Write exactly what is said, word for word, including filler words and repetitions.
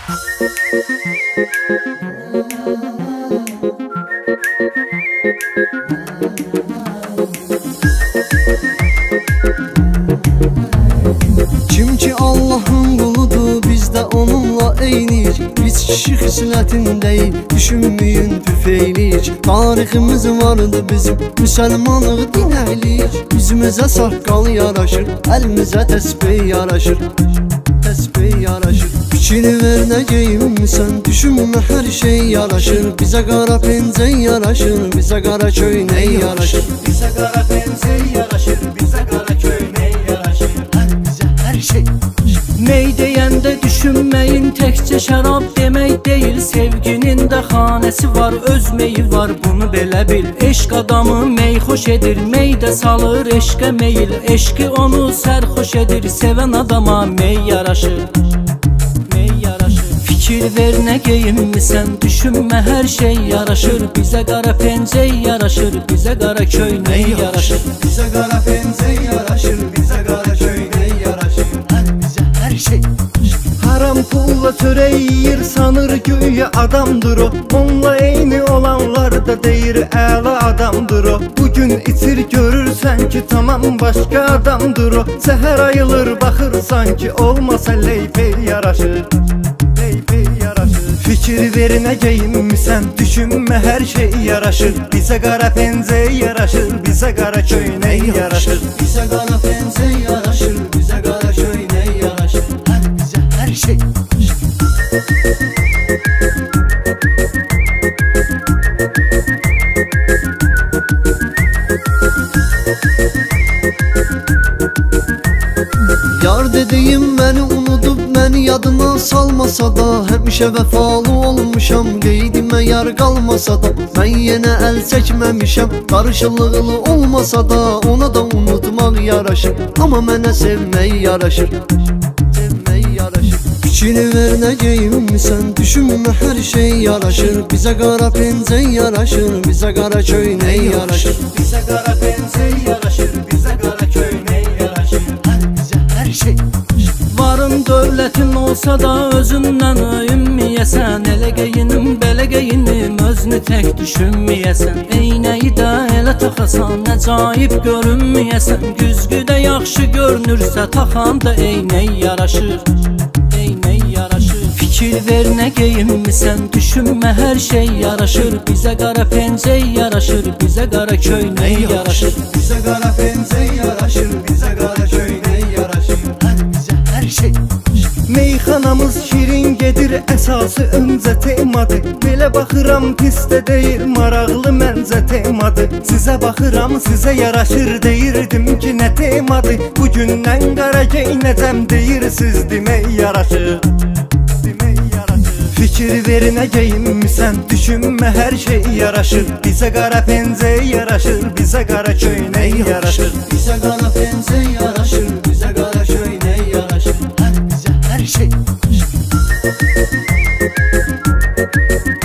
Kim ki Allah'ın quludur, biz də onunla eyniyik. Biz kişi xislətindəyik, düşünməyin tüfeyliyik. Tariximiz vardı bizim, müsəlmanlıq dinəyliyik. Üzümüzə saqqal yaraşır, əlimizə təsbih yaraşır, təsbih yaraşır. Fikir ver nə geyinmisən, düşünmə hər şey yaraşır. Bizə qara pencək yaraşır, bizə qara köynək yaraşır. Bizə qara pencək yaraşır, bizə qara köynək yaraşır. Hər şey. Mey deyəndə düşünməyin, təkcə şərab demək deyil. Sevginin də xanəsi var, öz meyi var, bunu belə bil. Eşq adamı mey xoş edir, mey də salır eşqə meyil. Eşqi onu sərxoş edir, sevən adama mey yaraşır, mey yaraşır. Fikir ver nə geyinmisən, düşünmə hər şey yaraşır. Bizə qara pencək yaraşır, bizə qara köynək yaraşır. Bizə qara pencək yaraşır, bizə qara köynək yaraşır. Hər şey. Haram pulla çörək yiyir, sanır güya adamdır o. Onunla eyni olanlar da deyir əla adamdır o. Bugün içir görürsən ki tamam başqa adamdır o. Səhər ayılır baxırsan ki olmasa leypey yaraşır, leypey yaraşır. Fikir ver nə geyinmisən, düşünmə hər şey yaraşır. Bizə qara pencək yaraşır, bizə qara köynək yaraşır. Bizə qara pencək yaraşır, bizə qara köynək yaraşır. Hər şey. Yar dediyim məni unudub, məni yadına salmasa da, həmişə vəfalı olmuşam, qeydimə yar qalmasa da. Mən yenə əl çəkməmişəm, qarşılıqlı olmasa da, ona da unutmaq yaraşır, amma mənə sevmək yaraşır, sevmək yaraşır. Fikir ver nə geyinmisən, düşünmə hər şey yaraşır. Bizə qara pencək yaraşır, bizə qara köynək yaraşır. Bizə qara pencək yaraşır, bizə qara köynək yaraşır. Hər şey. Varın dövlətin olsa da özündən öyünməyəsən. Elə geyinim, belə geyinim, özünü tək düşünməyəsən. Eynəyi də elə taxasan, əcaib görünməyəsən. Güzgüdə yaxşı görünürsə, taxan da eynək yaraşır, eynək yaraşır. Fikir ver nə geyinmisən, düşünmə hər şey yaraşır. Bizə qara pencək yaraşır, bizə qara köynək yaraşır. Bizə qara pencək yaraşır, bizə qara köynək yaraşır. Hər şey. Meyxanamız şirin gedir, əsası öncə temadır. Belə baxıram pis də deyil, maraqlı məncə temadır. Sizə baxıram, sizə yaraşır, deyirdim ki nə temadır. Bugündən qara geynəcəm, deyirsiz demək yaraşır, demək yaraşır. Fikir ver nə geyinmisən, düşünmə hər şey yaraşır. Bizə qara pencək yaraşır, bizə qara köynək yaraşır. Bizə qara pencək yaraşır, bizə qara köynək yaraşır. Hər şey.